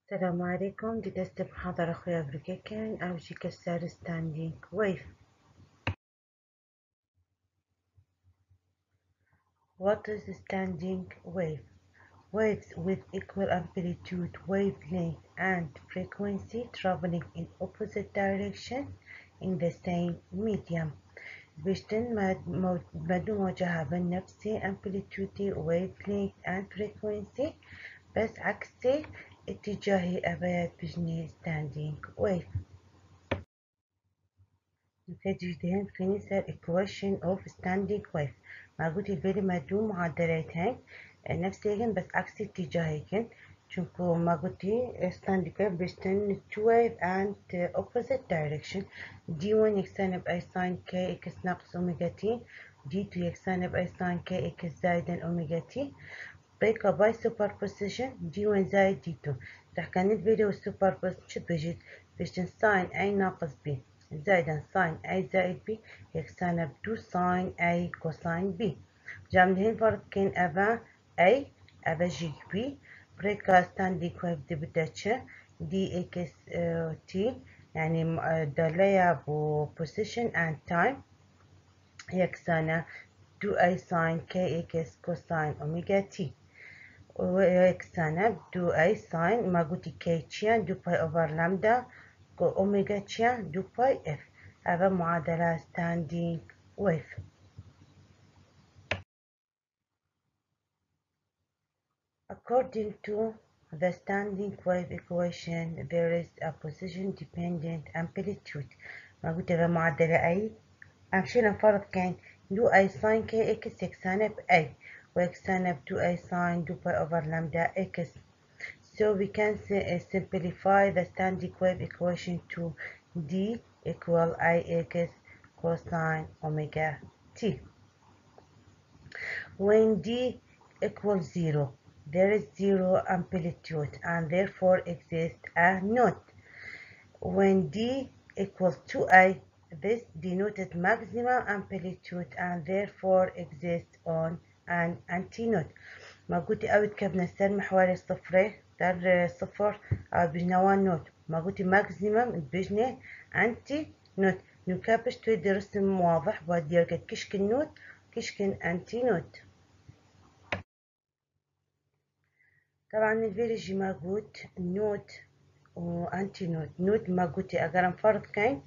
السلام عليكم. دي تست محاضرة أخويا بريكيكن أو جي كسر standing wave. What is standing wave? Waves with equal amplitude, wavelength and frequency traveling in opposite direction in the same medium. بيشتن مدو مواجهة بنفسي amplitude wavelength and frequency بس عكسي اتجاهي أبيات بجني standing wave. نتيجة finisher equation of standing wave ما قلت الفيديو مدو معادلتين نفسيهن بس عكس اتجاههن چونكو ما قلتي standing wave بيشتن two wave and opposite direction d1 يكسان بأي ساين k x ناقص اوميجا t d2 يكسان بأي ساين k x زائدا اوميجا t بيكا باي superposition d1 زائد d2 راح كان الفيديو superposition بيجي بيشتن ساين a ناقص b زائدا ساين A زائد B يكسانا بدو ساين A كوساين B جامدين فرقين أبا A أبا جي B بريكا ستاندي كويف دي بدأتش دي إكس T يعني داليا بو position and time يكسانا دو أي ساين K إكس كوساين أوميجا T ويكسانا دو أي ساين ما قلتي K تشيان دو باي أوفر لامدا أوميجا تشيان دو باي F هذا معادلة standing wave. According to the standing wave equation, there is a position dependent amplitude. ما قلت هذا معادلة أي أمشينا نفرض كان دو أي ساين كي إكس يكسانا بأي ويكسانا بدو أي ساين دو باي أوفر لامدا إكس. So we can simplify the standing wave equation to D equal IX cosine omega t. When D equals 0, there is 0 amplitude and therefore exists a node. When D equals 2I, this denoted maximum amplitude and therefore exists on an antinode. ما قلت أود كبنا السلم حوالي صفرين در صفر أو بجنا وان نوت ما قلت ماكسيمم بجنا أنتي نوت نكابش تودي رسم واضح بعد يركد كشكن نوت كشكن أنتي نوت. طبعا الفيرجي ما قلت نوت وأنتي نوت نوت ما قلت أقرم فرض كين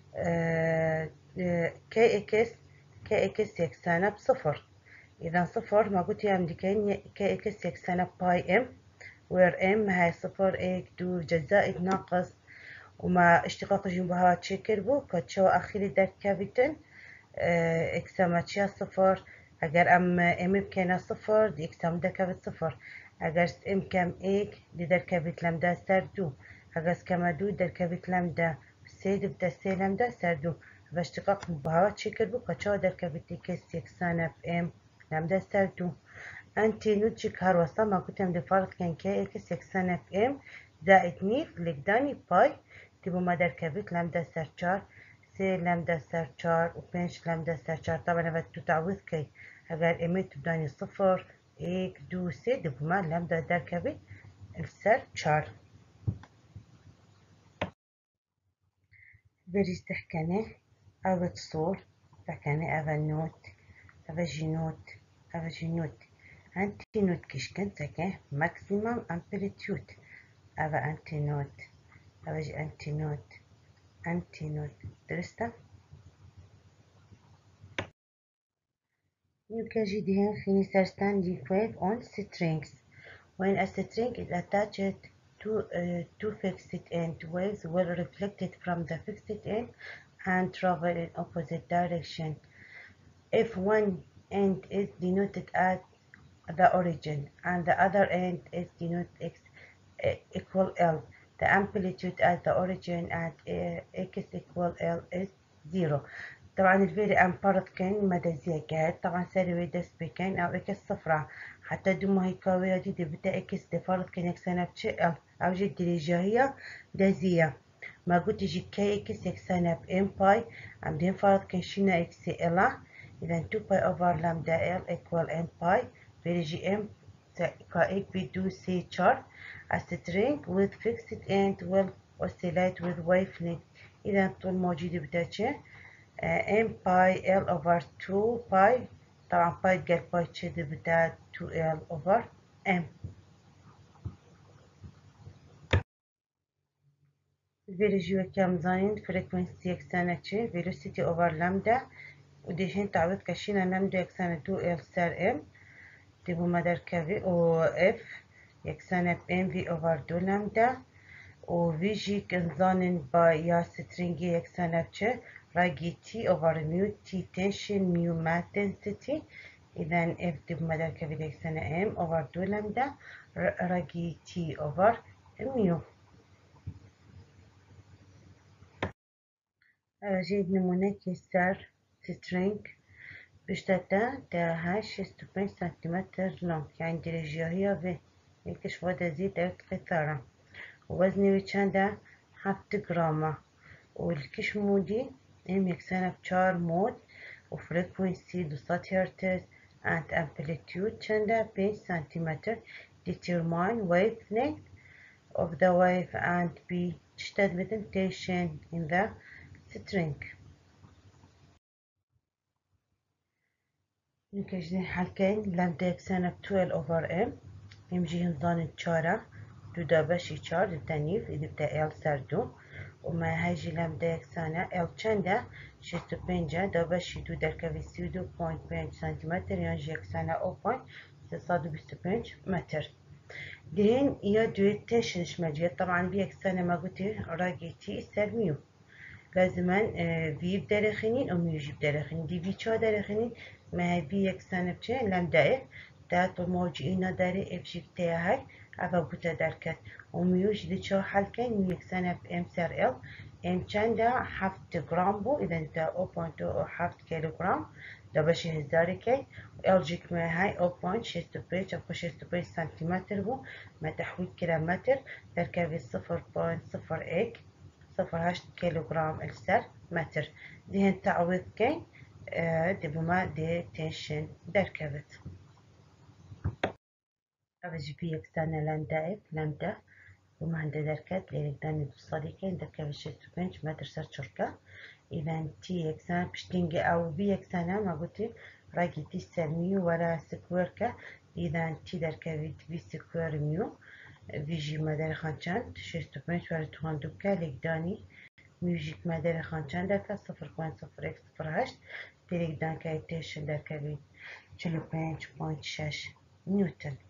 كي إكس يكسانا بصفر إذا صفر ما قلت يا أمريكين كي إكس يكسانا باي إم where M هاي صفر إيك دو جزائد ناقص وما اشتقاق جنبها تشكل بو كتشو أخيري در كابيتن إكسا ما تشيا صفر أجر أم بكينا صفر دي إكسا مدا كابت صفر أجر إم كام إيك دي در كابت لمدا سر دو أجر كما دو در كابت لمدا سيد بدا سي لمدا سر دو فاشتقاق جنبها تشكل بو كتشو در كابت إكس يكسانا بإم لمدا سر دو أنتي نوتشك هروسا ما كنت عند فرض كان كي إكس يكسانا في إم زائد نيف لقداني باي تبو ما در كبت لامدا سر چار سي لامدا سر چار وبنش لامدا سر چار طبعا أنا بدو تعويض كي أجر إمي تبداني صفر إيك دو سي دبو ما لامدا در كبت السر چار بريس تحكني أو صور تحكني أفا نوت أفا جينوت أفا جينوت Antinode kishken sake maximum amplitude ava antinode avaji antinode درسته يوكاجي دهن finisher standing wave on strings when a string is attached to two fixed end waves will reflected from the fixed end and travel in opposite direction if one end is denoted as the origin and the other end is denoted x equal L. The amplitude at the origin at x equal L is 0. طبعا الفيري امبارت كان مدى زي قاعد طبعا سالي دس بكين او اكس صفرة حتى دو ما هيكاوية دي بتا اكس دي فرض كان يكسانا بشي ال او جد رجاهية دازية ما قلت جي كي اكس يكسانا بام باي ام دين فرض كان شينا اكس الا اذا 2 باي اوفر لامدا ال equal n باي فيري جي ام كايك بدو سي chart a string with fixed end will oscillate with wavelength. إذا طول موجود بتاعتش m باي l over 2 باي، طبعا باي قال باي كذا بتاع 2l over m. الفيريجيو كام زاين frequency يكسانة velocity over lambda، وديشين تعويض كشينا lambda يكسانة 2l سار m تبو مدار كافي و f يكسانة m v over 2 lambda، و في جي كنزانن با يا سترينجي يكسانة راجي تي over ميو تي tension ميو mass density. إذا f تبو مدار كافي يكسانة m over 2 lambda راجي تي over ميو. جيد نمونة كسر سترينج بشتتا تا هاش 6 سنتيمتر لونج، يعني درجة هي في يكش ودا زيد قطارة، ووزني وشاندا حفت جرامة، والكش مودي ام يكسانا بشار مود، وفريكوينسي 200 هرتز and amplitude شاندا 5 سنتيمتر. determine wavelength of the wave and be تشتد with tension in the string. نكجدين حالكين لامدا يكسانا 12 over m يمجي نظان الشارع دو دابشي شار التانيف إذا بتا ال سردو، وما هاجي لامدا يكسانا ال چندا شستو بينجا دابشي دو دركبي سيدو بوينت بينج سنتيمتر ينجي يكسانا او بوينت ستصادو بستو بينج متر. دين يا دوي تنشنش مجيت طبعا بيكسانا ما قلتي راقيتي سرميو لازما في بدرخنين أو ميوجي بدرخنين دي في شو درخنين ما هي في يكسانة بشي لامدا اف تاتو موجي إنا داري اف جي بتاعي أفا بوتا داركت، وميوجي دي شو حالكين ميو يكسانة بام سار ال ام چاندا حفت جرام بو، إذا انت 0.2 أو حفت كيلو جرام دا بشي هزاري كي، ال جيك ما هاي 0.6 أو 6 سنتيمتر بو، ما تحويل كيلومتر تركبي 0.08 0.8 كيلوغرام السر متر. دهن تعويض كين دي بما دي تنشن دركبت أبجي بي يكسانا لاندا إف لاندا بما عند دركت ليلك داني دوصالي كين دركبت شتو بنش متر سر شركة. إذا تي يكسانا بشتنجي أو بي يكسانا ما قلتي راجي تي سر ميو ورا سكويركا. إذا تي دركبت في سكوير ميو فيجي مدار خانشان شتو بنش ورا توان دوكا ليك داني ميوزيك مادر خانچان دکا 0.0x08 تلك دان كايتيشن دركبي 45.6 نيوتن.